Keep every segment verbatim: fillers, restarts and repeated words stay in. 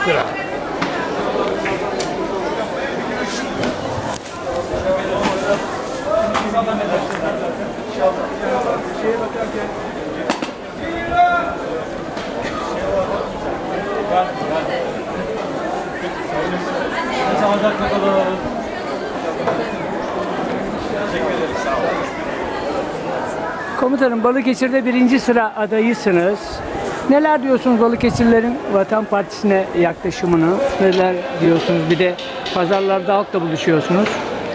lira. Komutanım, Balıkesir'de birinci sıra adayısınız. Neler diyorsunuz Balıkesirlerin Vatan Partisi'ne yaklaşımını? Neler diyorsunuz? Bir de pazarlarda halkla buluşuyorsunuz.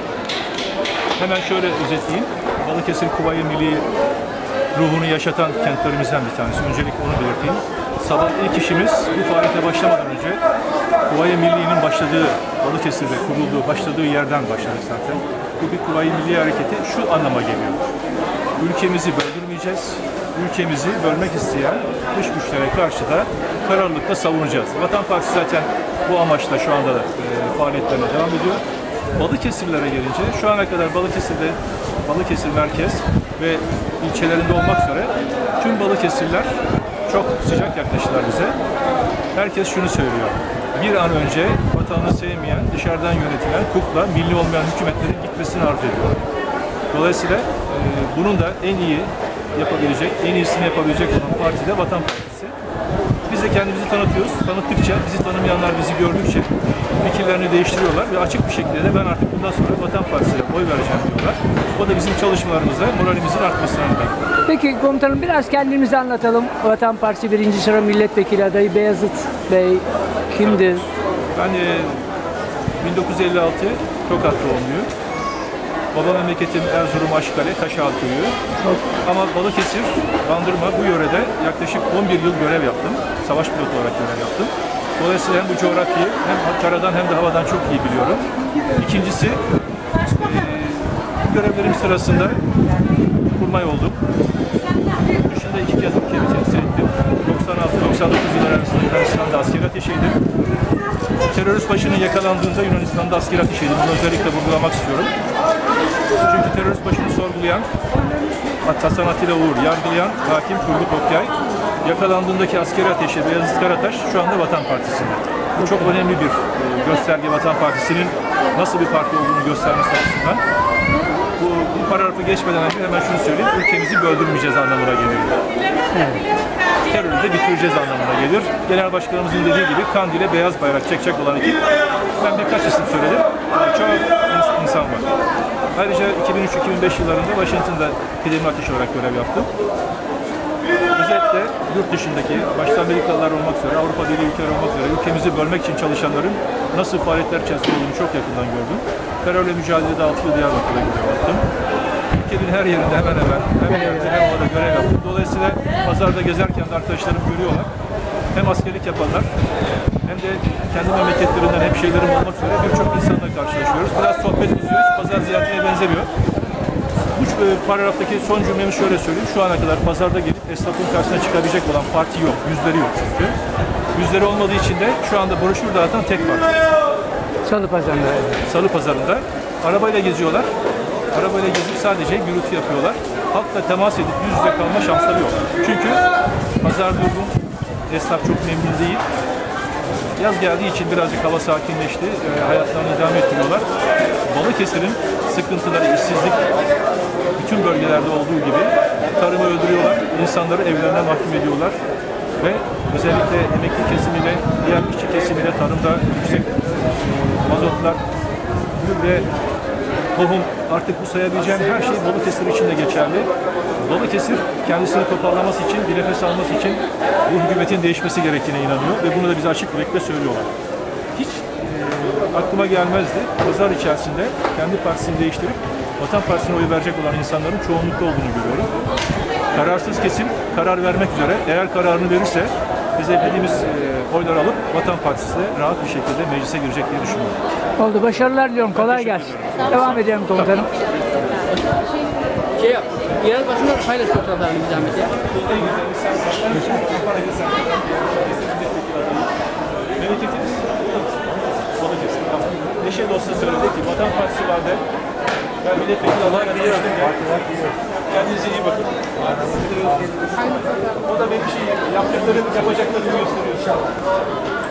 Hemen şöyle özetleyeyim. Balıkesir Kuvayi Milli ruhunu yaşatan kentlerimizden bir tanesi. Öncelikle onu belirteyim. Sabah ilk işimiz bu faaliyete başlamadan önce Kuvayi Milli'nin başladığı, Balıkesir'de kurulduğu, başladığı yerden başladık zaten. Bu bir Kuvayi Milli hareketi şu anlama geliyor. Ülkemizi böldürmeyeceğiz. Ülkemizi bölmek isteyen dış güçlere karşı da kararlılıkla savunacağız. Vatan Partisi zaten bu amaçla şu anda da e, faaliyetlerine devam ediyor. Balıkesirlere gelince şu ana kadar Balıkesir'de, Balıkesir merkez ve ilçelerinde olmak üzere tüm Balıkesirler çok sıcak yaklaştılar bize. Herkes şunu söylüyor. Bir an önce vatanını sevmeyen, dışarıdan yönetilen, kukla, milli olmayan hükümetlerin gitmesini arzu ediyor. Dolayısıyla e, bunun da en iyi yapabilecek, en iyisini yapabilecek olan parti de Vatan Partisi. Biz de kendimizi tanıtıyoruz. Tanıttıkça, bizi tanımayanlar bizi gördükçe fikirlerini değiştiriyorlar ve açık bir şekilde de ben artık bundan sonra Vatan Partisi'ne oy vereceğim diyorlar. O da bizim çalışmalarımıza, moralimizin artmasına neden. Peki komutanım, biraz kendimizi anlatalım. Vatan Partisi birinci sıra milletvekili adayı Beyazıt Bey kimdir? Ben e, bin dokuz yüz elli altı Tokat doğumluyum. Baba memleketim Erzurum, Aşkale, Taşağal köyü. Ama Balıkesir, Bandırma bu yörede yaklaşık on bir yıl görev yaptım. Savaş pilotu olarak görev yaptım. Dolayısıyla hem bu coğrafyayı hem karadan hem de havadan çok iyi biliyorum. İkincisi, e, bu görevlerim sırasında kurmay oldum. Yurt dışında iki kez ülkemi temsil ettim. doksan altı doksan dokuz yıllar arasında Yunanistan'da asker ateşiydim. Terörist başının yakalandığında Yunanistan'da asker ateşiydim. Bunu özellikle vurgulamak istiyorum. Çünkü terörist başını sorgulayan Hasan Atilla Uğur, yargılayan hakim Turgut Okyay, yakalandığındaki askeri ateşi Beyazıt Karataş şu anda Vatan Partisi'nde. Bu çok önemli bir gösterge, Vatan Partisi'nin nasıl bir parti olduğunu göstermesi açısından. Bu, bu paragrafı geçmeden önce hemen şunu söyleyeyim, ülkemizi böldürmeyeceğiz anlamına geliyor. Evet. Terörü de bitireceğiz anlamına gelir. Genel Başkanımızın dediği gibi Kandil'e beyaz bayrak çekecek olan ekip. Ben birkaç isim söyledim. Çok insan var. Ayrıca iki bin üç iki bin beş yıllarında Washington'da kıdemli ateş olarak görev yaptım. Özellikle yurt dışındaki, başta Amerikalılar olmak üzere, Avrupa Birliği ülkeler olmak üzere ülkemizi bölmek için çalışanların nasıl faaliyetler içerisinde olduğunu çok yakından gördüm. Terörle mücadelede altı yıl Diyarbakır'da görev yaptım. Ülkenin her yerinde hemen hemen hem yerde hem orada görev yaptım. Dolayısıyla pazarda gezerken de arkadaşlarım görüyorlar. Hem askerlik yapanlar hem de kendi memleketlerinden hemşehrilerim olmak üzere birçok insanla karşılaşıyoruz. Biraz sohbet uzuyor, hiç pazar ziyaretine benzemiyor. Bu paragraftaki son cümlemi şöyle söyleyeyim. Şu ana kadar pazarda gelip esnafın karşısına çıkabilecek olan parti yok. Yüzleri yok çünkü. Yüzleri olmadığı için de şu anda broşür dağıtan tek parti. Salı Pazarı'nda. Salı Pazarı'nda. Arabayla geziyorlar. Arabayla gezip sadece gürültü yapıyorlar. Halkla temas edip yüz yüze kalma şansları yok. Çünkü pazar durgun, esnaf çok memnun değil. Yaz geldiği için birazcık hava sakinleşti. E, hayatlarını devam ettiriyorlar. Balıkesir'in sıkıntıları, işsizlik bütün bölgelerde olduğu gibi tarımı öldürüyorlar. İnsanları evlerine mahkum ediyorlar. Ve özellikle emekli kesimiyle, diğer işçi kesimiyle tarımda yüksek mazotlar, gübre, tohum, artık bu sayabileceğim her şey Balıkesir için de geçerli. Balıkesir kendisini toparlaması için, bir nefes alması için bu hükümetin değişmesi gerektiğine inanıyor ve bunu da bize açık yürekle söylüyorlar. Hiç e, aklıma gelmezdi. Pazar içerisinde kendi partisini değiştirip Vatan Partisi'ne oy verecek olan insanların çoğunlukta olduğunu görüyorum. Kararsız kesim karar vermek üzere, eğer kararını verirse bize dediğimiz e, oylar alıp Vatan Partisi'ne rahat bir şekilde meclise girecek diye düşünüyorum. Oldu. Başarılar diliyorum. Kolay gelsin. Devam edelim komutanım. Şey yap, yerel basında paylaş fotoğraflarını bir zahmet ya. Memleketimiz Balıkesir. Neşe dostu söyledi ki Vatan Partisi var de ben milletvekili olarak biliyorum. Kendinize iyi bakın. O da benim şey yaptıklarını yapacaklarını gösteriyor.